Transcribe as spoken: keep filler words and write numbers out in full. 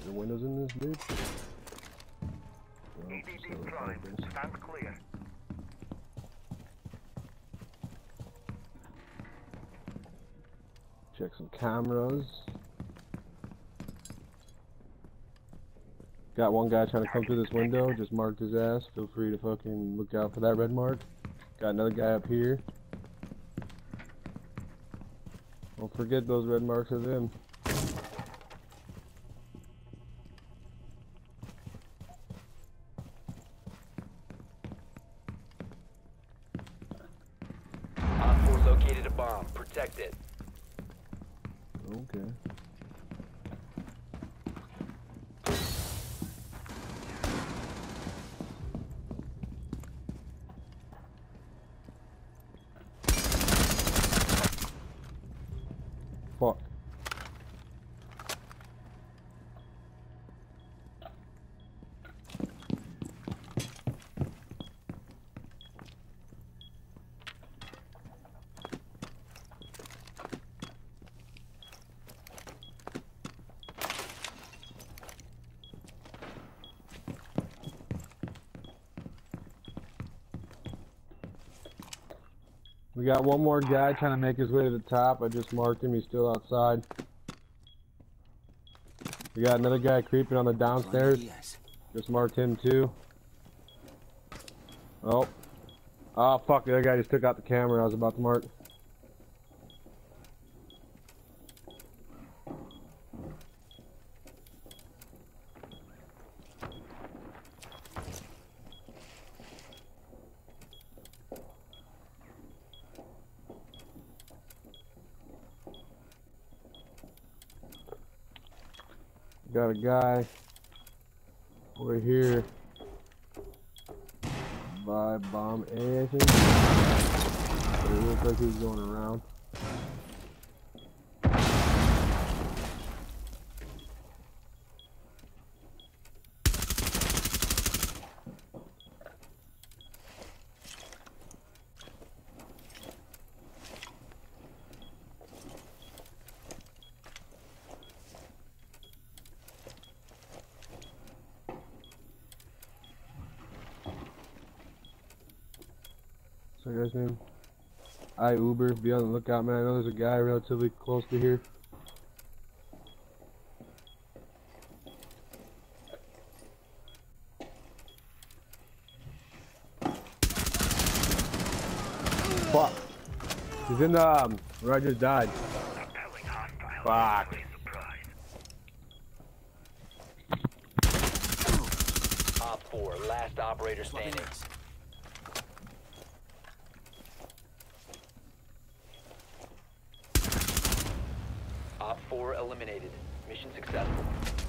The windows in this bitch. E D D prime. Stand clear. Check some cameras. Got one guy trying to come through this window. Just marked his ass. Feel free to fucking look out for that red mark. Got another guy up here. Don't forget those red marks of him. Op four located a bomb. Protect it. Okay. Fuck. We got one more guy trying to make his way to the top. I just marked him. He's still outside. We got another guy creeping on the downstairs. Just marked him too. Oh. Oh fuck, the other guy just took out the camera I was about to mark. Got a guy over here by bomb A, I think. But it looks like he's going around. What's that guy's name? I Uber. Be on the lookout, man. I know there's a guy relatively close to here. Fuck. He's in the um, where I just died. Fuck. Op four, last operator standing. Op four eliminated. Mission successful.